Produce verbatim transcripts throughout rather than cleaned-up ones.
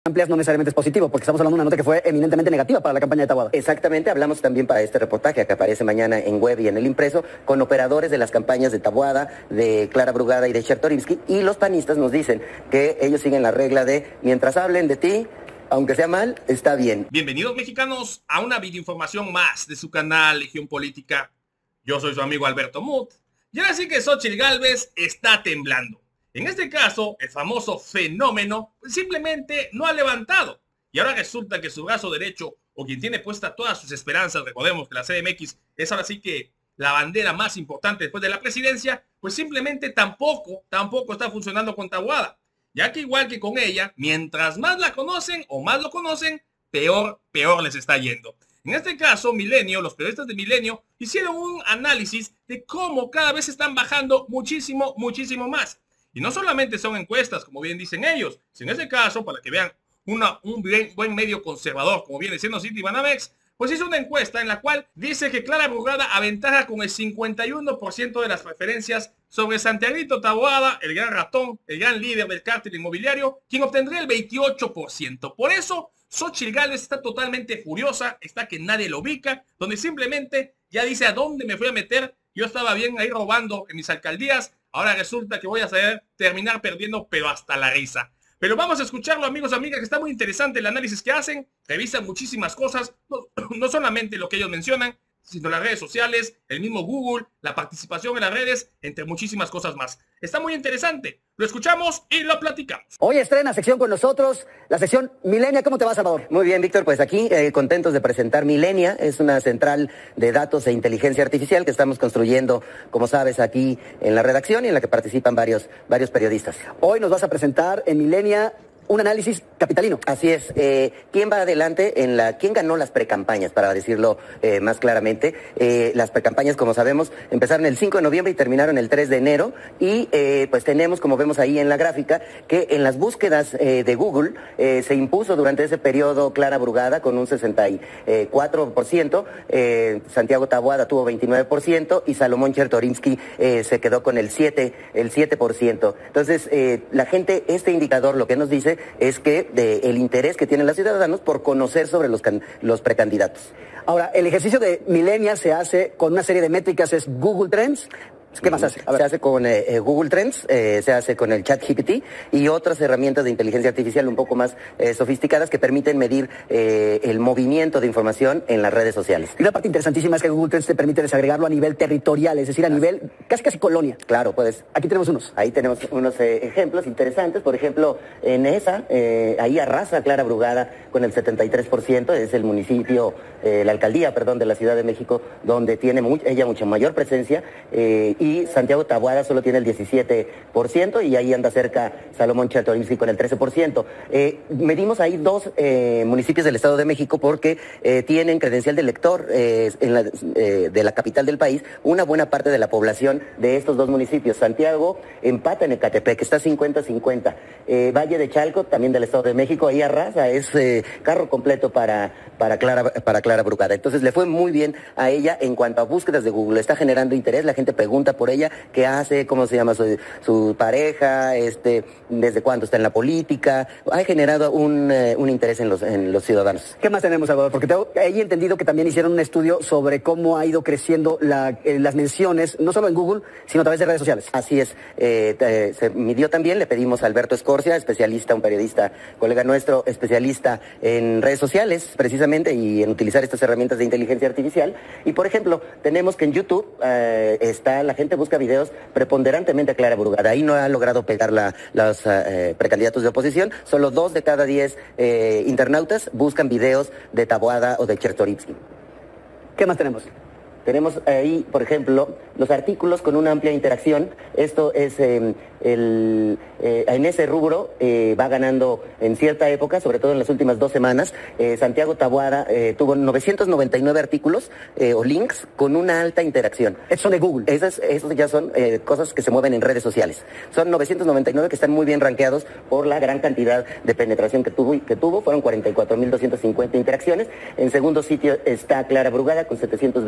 amplias no necesariamente es positivo, porque estamos hablando de una nota que fue eminentemente negativa para la campaña de Taboada. Exactamente, hablamos también para este reportaje que aparece mañana en web y en el impreso, con operadores de las campañas de Taboada, de Clara Brugada y de Chertorivsky, y los panistas nos dicen que ellos siguen la regla de mientras hablen de ti, aunque sea mal, está bien. Bienvenidos mexicanos a una videoinformación más de su canal Legión Política. Yo soy su amigo Alberto Muth, y ahora sí que Xóchitl Gálvez está temblando. En este caso, el famoso fenómeno pues, simplemente no ha levantado. Y ahora resulta que su brazo derecho, o quien tiene puesta todas sus esperanzas, recordemos que la C D M X es ahora sí que la bandera más importante después de la presidencia, pues simplemente tampoco, tampoco está funcionando con Taboada. Ya que igual que con ella, mientras más la conocen o más lo conocen, peor, peor les está yendo. En este caso, Milenio, los periodistas de Milenio, hicieron un análisis de cómo cada vez están bajando muchísimo, muchísimo más. Y no solamente son encuestas, como bien dicen ellos, sino en este caso, para que vean una, un bien, buen medio conservador, como viene siendo Citibanamex, pues hizo una encuesta en la cual dice que Clara Brugada aventaja con el cincuenta y uno por ciento de las preferencias sobre Santiaguito Taboada, el gran ratón, el gran líder del cártel inmobiliario, quien obtendría el veintiocho por ciento. Por eso, Xóchitl Gálvez está totalmente furiosa, está que nadie lo ubica, donde simplemente ya dice a dónde me fui a meter. Yo estaba bien ahí robando en mis alcaldías, ahora resulta que voy a saber terminar perdiendo, pero hasta la risa. Pero vamos a escucharlo, amigos, amigas, que está muy interesante el análisis que hacen. Revisan muchísimas cosas, no, no solamente lo que ellos mencionan, sino las redes sociales, el mismo Google, la participación en las redes, entre muchísimas cosas más. Está muy interesante. Lo escuchamos y lo platicamos. Hoy estrena sección con nosotros, la sección Milenia. ¿Cómo te va, Salvador? Muy bien, Víctor. Pues aquí eh, contentos de presentar Milenia. Es una central de datos e inteligencia artificial que estamos construyendo, como sabes, aquí en la redacción y en la que participan varios, varios periodistas. Hoy nos vas a presentar en Milenia un análisis capitalino. Así es. Eh, ¿Quién va adelante en la... ¿Quién ganó las precampañas, para decirlo eh, más claramente? Eh, las precampañas, como sabemos, empezaron el cinco de noviembre y terminaron el tres de enero. Y eh, pues tenemos, como vemos ahí en la gráfica, que en las búsquedas eh, de Google eh, se impuso durante ese periodo Clara Brugada con un sesenta y cuatro por ciento. Eh, Santiago Taboada tuvo veintinueve por ciento y Salomón Chertorivsky eh, se quedó con el siete por ciento. Entonces, eh, la gente, este indicador lo que nos dice es que de, el interés que tienen los ciudadanos por conocer sobre los, can, los precandidatos. Ahora, el ejercicio de Milenia se hace con una serie de métricas, es Google Trends. ¿Qué más hace? Se hace con eh, Google Trends, eh, se hace con el ChatGPT y otras herramientas de inteligencia artificial un poco más eh, sofisticadas que permiten medir eh, el movimiento de información en las redes sociales. Y una parte interesantísima es que Google Trends te permite desagregarlo a nivel territorial, es decir, a nivel casi casi colonia. Claro, pues. Aquí tenemos unos. Ahí tenemos unos eh, ejemplos interesantes. Por ejemplo, en esa, eh, ahí arrasa Clara Brugada con el setenta y tres por ciento. Es el municipio, eh, la alcaldía, perdón, de la Ciudad de México, donde tiene muy, ella mucha mayor presencia. Eh, y Santiago Taboada solo tiene el diecisiete por ciento y ahí anda cerca Salomón Chertorivsky con el trece por ciento. Eh, medimos ahí dos eh, municipios del Estado de México porque eh, tienen credencial de elector eh, en la, eh, de la capital del país. Una buena parte de la población de estos dos municipios. Santiago empata en Ecatepec, está cincuenta cincuenta. Eh, Valle de Chalco, también del Estado de México, ahí arrasa, es eh, carro completo para, para, Clara, para Clara Brugada. Entonces le fue muy bien a ella en cuanto a búsquedas de Google. Está generando interés, la gente pregunta por ella, qué hace, cómo se llama su, su pareja, este, desde cuándo está en la política. Ha generado un, eh, un interés en los, en los ciudadanos. ¿Qué más tenemos, Salvador? Porque tengo ahí entendido que también hicieron un estudio sobre cómo ha ido creciendo la, eh, las menciones, no solo en Google, sino a través de redes sociales. Así es. Eh, eh, se midió también, le pedimos a Alberto Escorcia, especialista, un periodista, colega nuestro, especialista en redes sociales, precisamente, y en utilizar estas herramientas de inteligencia artificial. Y, por ejemplo, tenemos que en YouTube eh, está, la gente busca videos preponderantemente a Clara Brugada. Ahí no ha logrado pegar la, los eh, precandidatos de oposición. Solo dos de cada diez eh, internautas buscan videos de Taboada o de Chertorivsky. ¿Qué más tenemos? Tenemos ahí, por ejemplo, los artículos con una amplia interacción. Esto es eh, el, eh, en ese rubro eh, va ganando en cierta época, sobre todo en las últimas dos semanas. Eh, Santiago Taboada eh, tuvo novecientos noventa y nueve artículos eh, o links con una alta interacción. Esos son de Google. Esas, esos ya son eh, cosas que se mueven en redes sociales. Son novecientos noventa y nueve que están muy bien rankeados por la gran cantidad de penetración que tuvo. Que tuvo. Fueron cuarenta y cuatro mil doscientas cincuenta interacciones. En segundo sitio está Clara Brugada con setecientos veintidós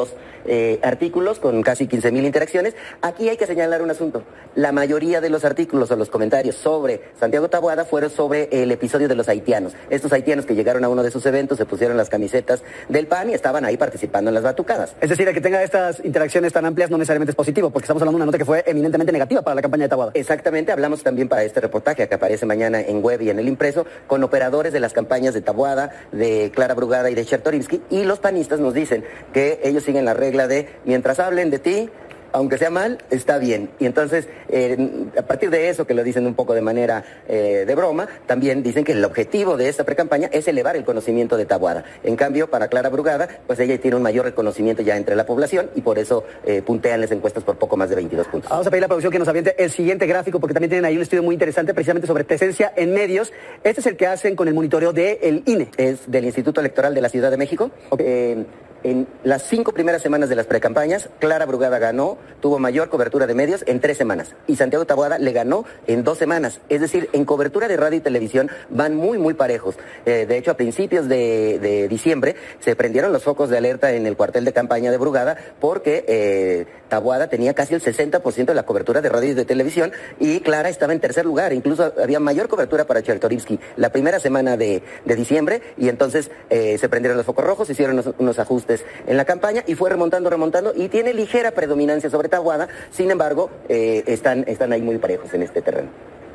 dos eh, artículos con casi quince mil interacciones. Aquí hay que señalar un asunto. La mayoría de los artículos o los comentarios sobre Santiago Taboada fueron sobre el episodio de los haitianos. Estos haitianos que llegaron a uno de sus eventos, se pusieron las camisetas del P A N y estaban ahí participando en las batucadas. Es decir, el que tenga estas interacciones tan amplias no necesariamente es positivo, porque estamos hablando de una nota que fue eminentemente negativa para la campaña de Taboada. Exactamente, hablamos también para este reportaje que aparece mañana en web y en el impreso, con operadores de las campañas de Taboada, de Clara Brugada y de Chertorivsky, y los panistas nos dicen que ellos siguen la regla de mientras hablen de ti, aunque sea mal, está bien. Y entonces, eh, a partir de eso, que lo dicen un poco de manera eh, de broma, también dicen que el objetivo de esta precampaña es elevar el conocimiento de Taboada. En cambio, para Clara Brugada, pues ella tiene un mayor reconocimiento ya entre la población y por eso eh, puntean las encuestas por poco más de veintidós puntos. Vamos a pedir a la producción que nos aviente el siguiente gráfico, porque también tienen ahí un estudio muy interesante precisamente sobre presencia en medios. Este es el que hacen con el monitoreo del I N E. Es del Instituto Electoral de la Ciudad de México. Okay. Eh, En las cinco primeras semanas de las precampañas, Clara Brugada ganó, tuvo mayor cobertura de medios en tres semanas. Y Santiago Taboada le ganó en dos semanas. Es decir, en cobertura de radio y televisión van muy, muy parejos. Eh, de hecho, a principios de, de diciembre se prendieron los focos de alerta en el cuartel de campaña de Brugada porque eh, Taboada tenía casi el sesenta por ciento de la cobertura de radio y de televisión y Clara estaba en tercer lugar. Incluso había mayor cobertura para Chertorivsky la primera semana de, de diciembre y entonces eh, se prendieron los focos rojos, se hicieron unos, unos ajustes en la campaña y fue remontando, remontando y tiene ligera predominancia sobre Taboada, sin embargo, eh, están, están ahí muy parejos en este terreno.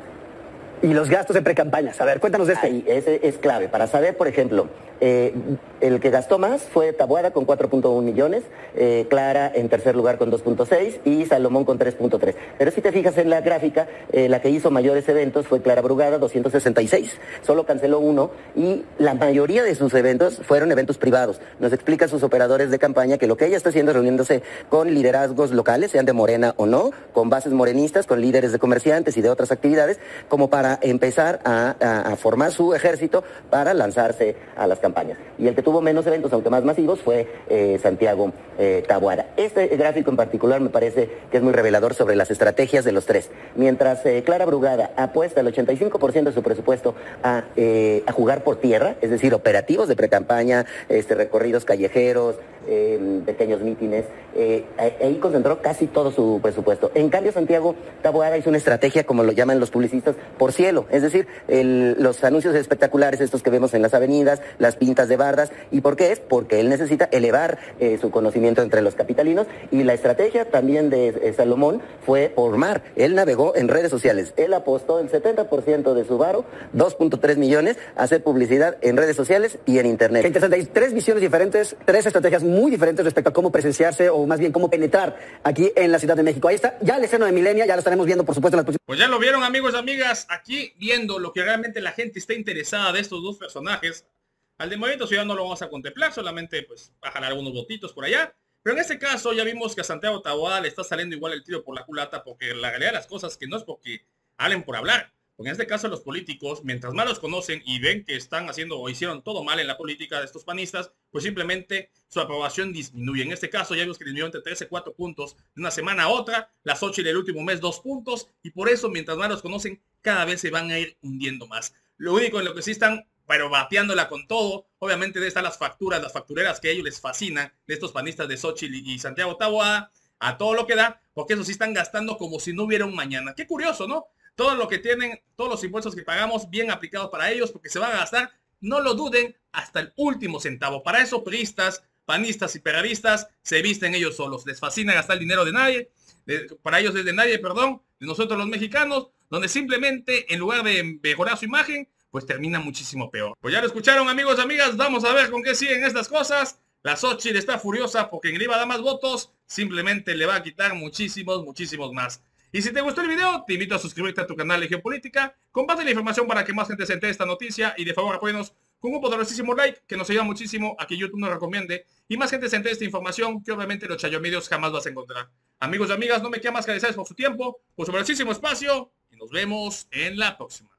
Y los gastos de precampañas, a ver, cuéntanos de este. Ahí, ese es clave, para saber, por ejemplo, eh, el que gastó más fue Taboada con cuatro punto uno millones, eh, Clara en tercer lugar con dos punto seis y Salomón con tres punto tres. Pero si te fijas en la gráfica, eh, la que hizo mayores eventos fue Clara Brugada, doscientos sesenta y seis, solo canceló uno y la mayoría de sus eventos fueron eventos privados. Nos explican sus operadores de campaña que lo que ella está haciendo es reuniéndose con liderazgos locales, sean de Morena o no, con bases morenistas, con líderes de comerciantes y de otras actividades, como para empezar a, a, a formar su ejército para lanzarse a las campañas. Y el que tuvo menos eventos, aunque más masivos, fue eh, Santiago eh, Taboada. Este gráfico en particular me parece que es muy revelador sobre las estrategias de los tres. Mientras eh, Clara Brugada apuesta el ochenta y cinco por ciento de su presupuesto a, eh, a jugar por tierra, es decir, operativos de precampaña, este, recorridos callejeros, eh, pequeños mítines, eh, ahí concentró casi todo su presupuesto. En cambio, Santiago Taboada hizo una estrategia, como lo llaman los publicistas, por cielo, es decir, el, los anuncios espectaculares, estos que vemos en las avenidas, las pintas de bardas. ¿Y por qué es? Porque él necesita elevar eh, su conocimiento entre los capitalinos y la estrategia también de eh, Salomón fue por mar. Él navegó en redes sociales. Él apostó el setenta por ciento de su varo, dos punto tres millones, a hacer publicidad en redes sociales y en internet. Qué interesante. Hay tres visiones diferentes, tres estrategias muy diferentes respecto a cómo presenciarse o más bien cómo penetrar aquí en la Ciudad de México. Ahí está ya el esceno de Milenia, ya lo estaremos viendo por supuesto en las próximas. Pues ya lo vieron, amigos y amigas, aquí viendo lo que realmente la gente está interesada de estos dos personajes. Al de Movimiento Ciudadano no lo vamos a contemplar, solamente pues va a jalar algunos votitos por allá. Pero en este caso ya vimos que a Santiago Taboada le está saliendo igual el tiro por la culata, porque la realidad de las cosas que no es porque hablen por hablar. Porque en este caso los políticos, mientras más los conocen y ven que están haciendo o hicieron todo mal en la política de estos panistas, pues simplemente su aprobación disminuye. En este caso ya vimos que disminuyó entre trece, cuatro puntos de una semana a otra, la Xochitl el último mes dos puntos, y por eso mientras más los conocen, cada vez se van a ir hundiendo más. Lo único en lo que sí están, pero bateándola con todo, obviamente de estas las facturas, las factureras que a ellos les fascinan, de estos panistas de Xochitl y Santiago Taboada, a todo lo que da, porque eso sí están gastando como si no hubiera un mañana. Qué curioso, ¿no? Todo lo que tienen, todos los impuestos que pagamos, bien aplicados para ellos, porque se van a gastar, no lo duden, hasta el último centavo. Para eso, priistas, panistas y peradistas se visten ellos solos. Les fascina gastar el dinero de nadie, de, para ellos es de nadie, perdón, de nosotros los mexicanos, donde simplemente en lugar de mejorar su imagen, pues termina muchísimo peor. Pues ya lo escucharon, amigos y amigas, vamos a ver con qué siguen estas cosas. La Xochitl está furiosa porque en el iba a dar más votos, simplemente le va a quitar muchísimos, muchísimos más. Y si te gustó el video, te invito a suscribirte a tu canal de Geopolítica, comparte la información para que más gente se entere de esta noticia y de favor apóyenos con un poderosísimo like que nos ayuda muchísimo a que YouTube nos recomiende y más gente se entere de esta información que obviamente los chayomedios jamás vas a encontrar. Amigos y amigas, no me queda más que agradecerles por su tiempo, por su valiosísimo espacio y nos vemos en la próxima.